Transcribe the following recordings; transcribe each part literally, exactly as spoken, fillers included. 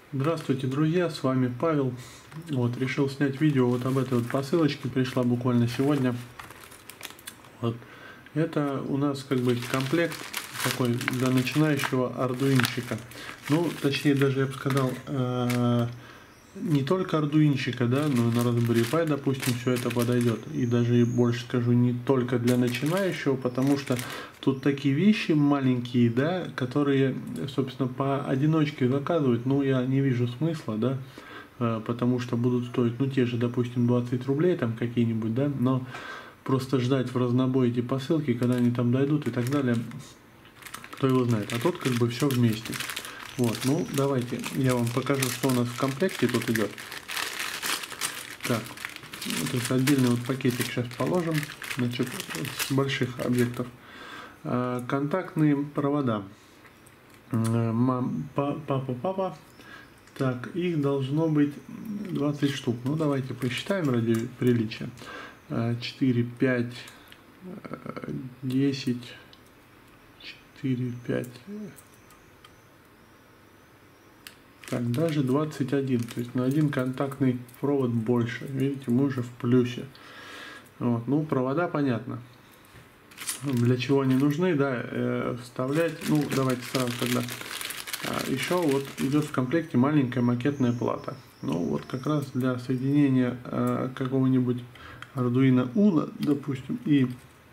Здравствуйте, друзья, с вами Павел. Вот, решил снять видео вот об этой вот посылочке, пришла буквально сегодня. Вот. Это у нас как бы комплект такой для начинающего ардуинщика. Ну, точнее, даже я бы сказал, э, не только ардуинщика, да, но и на Raspberry Pi, допустим, все это подойдет. И даже и больше скажу, не только для начинающего, потому что тут такие вещи маленькие, да, которые, собственно, поодиночке заказывать, ну, я не вижу смысла, да, э, потому что будут стоить, ну, те же, допустим, двадцать рублей там какие-нибудь, да, но просто ждать в разнобой эти посылки, когда они там дойдут и так далее, кто его знает. А тут как бы все вместе. Вот, ну давайте я вам покажу, что у нас в комплекте тут идет. Так, то есть отдельный вот пакетик сейчас положим, значит, с больших объектов. Контактные провода. Мам, папа, папа. Так, их должно быть двадцать штук. Ну давайте посчитаем ради приличия. четыре, пять, десять, четыре, пять. Так, даже двадцать один. То есть на один контактный провод больше. Видите, мы уже в плюсе. Вот. Ну, провода понятно. Для чего они нужны, да, э, вставлять. Ну, давайте сразу тогда. А еще вот идет в комплекте маленькая макетная плата. Ну, вот как раз для соединения э, какого-нибудь Arduino Uno, допустим, и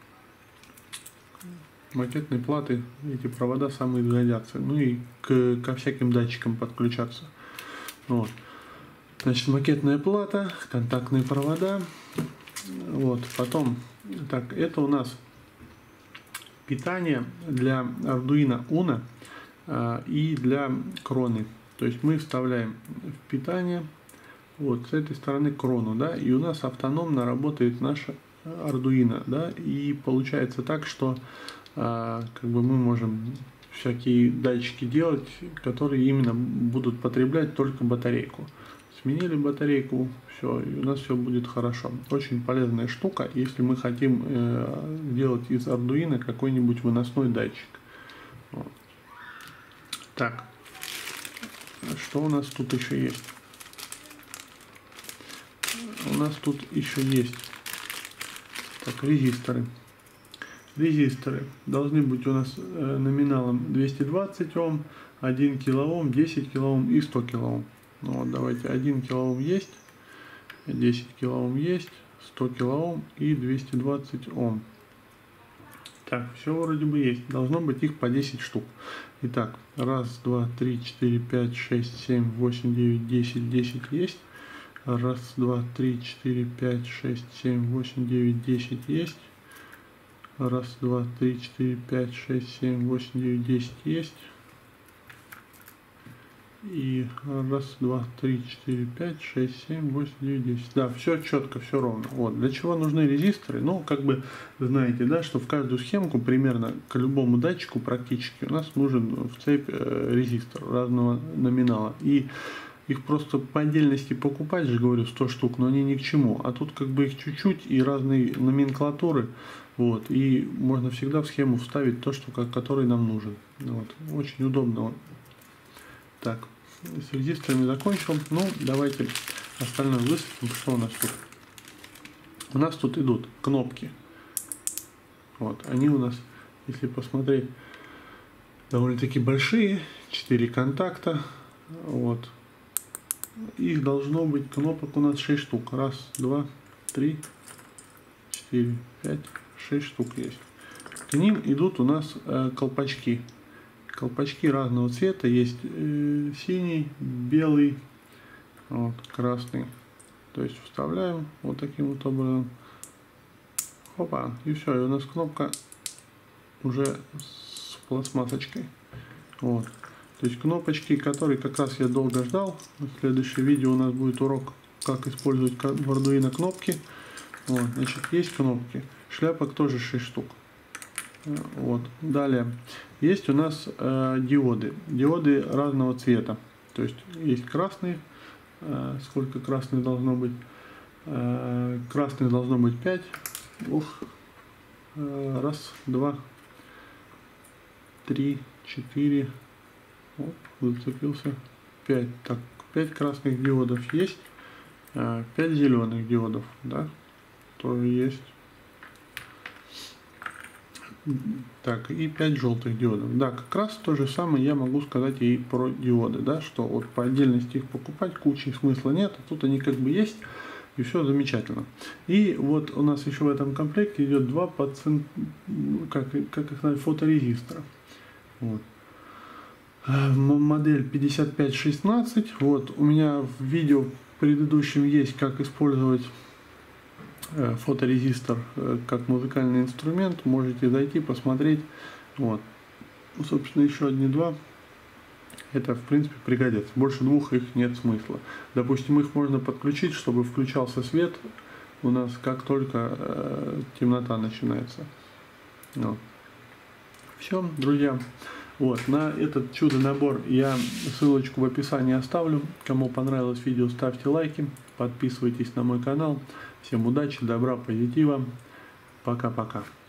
макетной платы эти провода самые годятся. Ну и к, ко всяким датчикам подключаться. Вот. Значит, макетная плата, контактные провода. Вот. Потом, так, это у нас питание для Arduino Uno а, и для кроны. То есть мы вставляем в питание вот с этой стороны крону, да, и у нас автономно работает наша Arduino, да, и получается так, что а, как бы мы можем всякие датчики делать, которые именно будут потреблять только батарейку. Сменили батарейку, все, и у нас все будет хорошо. Очень полезная штука, если мы хотим э, делать из Arduino какой-нибудь выносной датчик. Вот. Так, что у нас тут еще есть? У нас тут еще есть так, резисторы. Резисторы должны быть у нас э, номиналом двести двадцать Ом, один килоом, десять килоом и сто килоом. Ну вот, давайте, один килоом есть, десять килоом есть, сто килоом и двести двадцать Ом. Так, все вроде бы есть. Должно быть их по десять штук. Итак, раз, два, три, четыре, пять, шесть, семь, восемь, девять, десять, десять есть. Раз, два, три, четыре, пять, шесть, семь, восемь, девять, десять есть. Раз, два, три, четыре, пять, шесть, семь, восемь, девять, десять есть. И раз, два, три, четыре, пять, шесть, семь, восемь, девять, десять. Да, все четко, все ровно. Вот. Для чего нужны резисторы? Ну, как бы, знаете, да, что в каждую схемку, примерно к любому датчику практически, у нас нужен в цепь э, резистор разного номинала. И их просто по отдельности покупать же, говорю, сто штук, но они ни к чему. А тут как бы их чуть-чуть и разные номенклатуры. Вот, и можно всегда в схему вставить то, что, который нам нужен. Вот, очень удобно. Так, с резисторами закончил. Ну, давайте остальное высветим. Что у нас тут? У нас тут идут кнопки. Вот, они у нас, если посмотреть, довольно-таки большие. четыре контакта. Вот. Их должно быть кнопок у нас шесть штук. Раз, два, три, четыре, пять, шесть штук есть. К ним идут у нас э, колпачки. Колпачки разного цвета. Есть э, синий, белый, вот, красный. То есть вставляем вот таким вот образом. Опа. И все. И у нас кнопка уже с пластмассочкой. Вот. То есть кнопочки, которые как раз я долго ждал. В следующем видео у нас будет урок, как использовать в Arduino кнопки. Вот, значит, есть кнопки. Шляпок тоже шесть штук. Вот. Далее. Есть у нас э, диоды. Диоды разного цвета. То есть есть красный. Э, сколько красных должно быть? Э, красных должно быть пять. Ух. Э, раз, два, три, четыре. Оп, зацепился. пять, так, пять красных диодов есть, пять зеленых диодов, да, тоже есть. Так, и пять желтых диодов. Да, как раз то же самое я могу сказать и про диоды, да, что вот по отдельности их покупать кучи смысла нет, а тут они как бы есть, и все замечательно. И вот у нас еще в этом комплекте идет два пацин, как, как их назвать, фоторезистора. Вот. Модель пятьдесят пять шестнадцать. Вот, у меня в видео предыдущем есть, как использовать фоторезистор как музыкальный инструмент, можете зайти посмотреть. Вот, собственно, еще одни два, это в принципе пригодится, больше двух их нет смысла. Допустим, их можно подключить, чтобы включался свет у нас как только э, темнота начинается. Вот. Все, друзья, вот, на этот чудо-набор я ссылочку в описании оставлю. Кому понравилось видео, ставьте лайки, подписывайтесь на мой канал. Всем удачи, добра, позитива. Пока-пока.